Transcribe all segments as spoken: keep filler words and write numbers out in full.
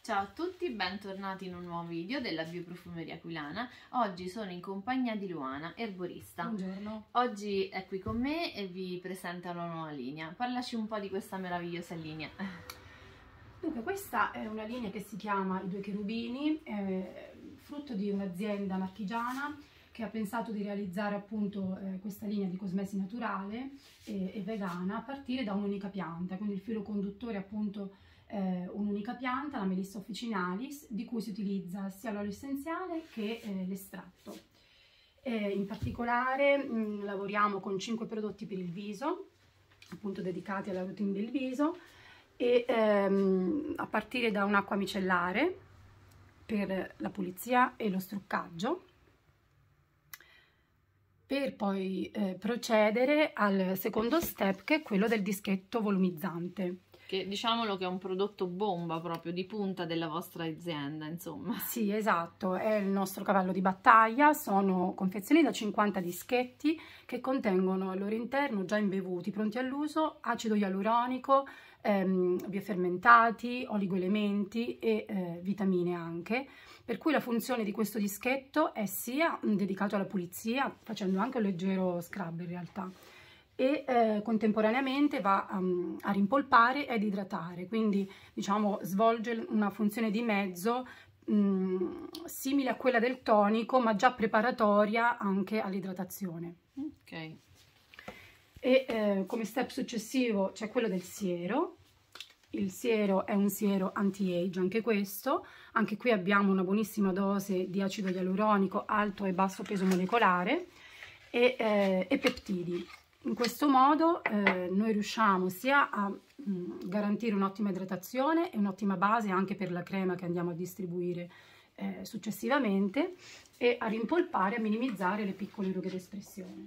Ciao a tutti, bentornati in un nuovo video della Bioprofumeria Aquilana. Oggi sono in compagnia di Luana, erborista. Buongiorno. Oggi è qui con me e vi presenta una nuova linea. Parlaci un po' di questa meravigliosa linea. Dunque, questa è una linea che si chiama I Due Cherubini, è frutto di un'azienda marchigiana che ha pensato di realizzare appunto eh, questa linea di cosmesi naturale e, e vegana a partire da un'unica pianta. Quindi il filo conduttore è appunto eh, un'unica pianta, la Melissa officinalis, di cui si utilizza sia l'olio essenziale che eh, l'estratto. Eh, in particolare mh, lavoriamo con cinque prodotti per il viso, appunto dedicati alla routine del viso, e ehm, a partire da un'acqua micellare per la pulizia e lo struccaggio, per poi eh, procedere al secondo step, che è quello del dischetto volumizzante. Che diciamolo che è un prodotto bomba proprio di punta della vostra azienda, insomma. Sì, esatto, è il nostro cavallo di battaglia. Sono confezioni da cinquanta dischetti che contengono al loro interno, già imbevuti, pronti all'uso, acido ialuronico, ehm, biofermentati, oligoelementi e eh, vitamine anche, per cui la funzione di questo dischetto è sia dedicato alla pulizia, facendo anche un leggero scrub in realtà, e eh, contemporaneamente va um, a rimpolpare ed idratare, quindi diciamo svolge una funzione di mezzo um, simile a quella del tonico, ma già preparatoria anche all'idratazione. Ok. E eh, come step successivo c'è quello del siero. Il siero è un siero anti-age, anche questo. Anche qui abbiamo una buonissima dose di acido ialuronico, alto e basso peso molecolare e, eh, e peptidi. In questo modo eh, noi riusciamo sia a mh, garantire un'ottima idratazione e un'ottima base anche per la crema che andiamo a distribuire eh, successivamente, e a rimpolpare e a minimizzare le piccole rughe d'espressione.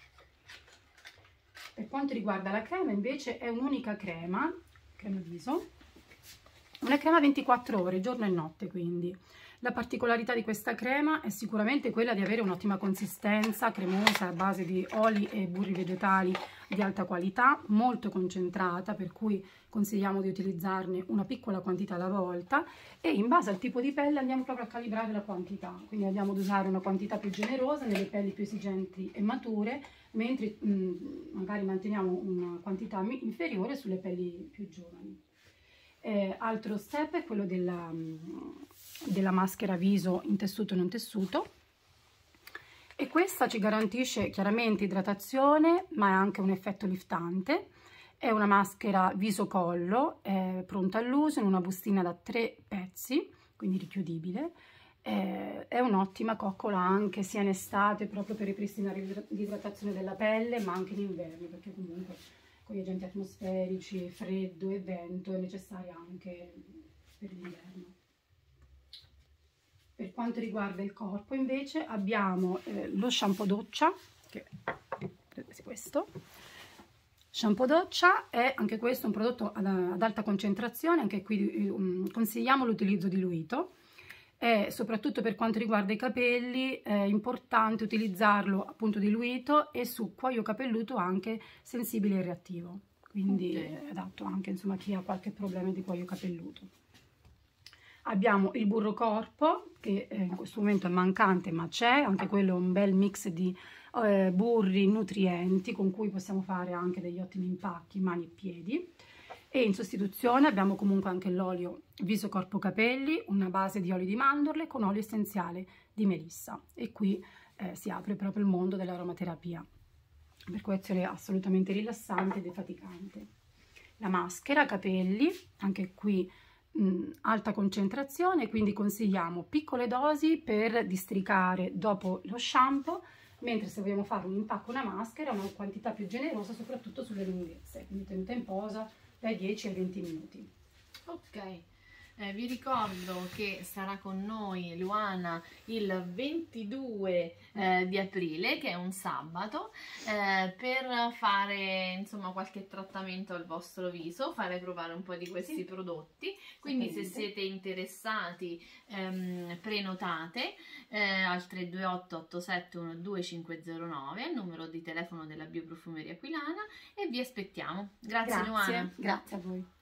Per quanto riguarda la crema invece è un'unica crema, crema viso, una crema ventiquattro ore, giorno e notte quindi. La particolarità di questa crema è sicuramente quella di avere un'ottima consistenza, cremosa, a base di oli e burri vegetali di alta qualità, molto concentrata, per cui consigliamo di utilizzarne una piccola quantità alla volta, e in base al tipo di pelle andiamo proprio a calibrare la quantità, quindi andiamo ad usare una quantità più generosa nelle pelli più esigenti e mature, mentre mh, magari manteniamo una quantità inferiore sulle pelli più giovani. Eh, altro step è quello della, della maschera viso in tessuto e non tessuto, e questa ci garantisce chiaramente idratazione ma è anche un effetto liftante. È una maschera viso collo, è pronta all'uso in una bustina da tre pezzi, quindi richiudibile. Eh, è un'ottima coccola anche sia in estate, proprio per ripristinare l'idratazione della pelle, ma anche in inverno, perché comunque con gli agenti atmosferici, freddo e vento è necessaria anche per l'inverno. Per quanto riguarda il corpo invece abbiamo eh, lo shampoo doccia, che è questo. Shampoo doccia è anche questo un prodotto ad, ad alta concentrazione, anche qui um, consigliamo l'utilizzo diluito. E soprattutto per quanto riguarda i capelli è importante utilizzarlo appunto diluito e su cuoio capelluto anche sensibile e reattivo, quindi okay, è adatto anche insomma a chi ha qualche problema di cuoio capelluto. Abbiamo il burro corpo, che eh, in questo momento è mancante, ma c'è anche quello, un bel mix di eh, burri nutrienti con cui possiamo fare anche degli ottimi impacchi mani e piedi. E in sostituzione abbiamo comunque anche l'olio viso corpo capelli, una base di olio di mandorle con olio essenziale di melissa, e qui eh, si apre proprio il mondo dell'aromaterapia, per cui azione assolutamente rilassante e defaticante. La maschera capelli, anche qui mh, alta concentrazione, quindi consigliamo piccole dosi per districare dopo lo shampoo, mentre se vogliamo fare un impacco, una maschera, una quantità più generosa soprattutto sulle lunghezze, quindi tenuta in posa dai dieci ai venti minuti. Ok, eh, vi ricordo che sarà con noi Luana il ventidue eh, di aprile, che è un sabato, eh, per fare insomma qualche trattamento al vostro viso, fare provare un po' di questi sì, prodotti. Quindi se siete interessati ehm, prenotate eh, al tre due otto otto sette uno due cinque zero nove, il numero di telefono della Bioprofumeria Aquilana, e vi aspettiamo. Grazie, Grazie Luana. Grazie a voi.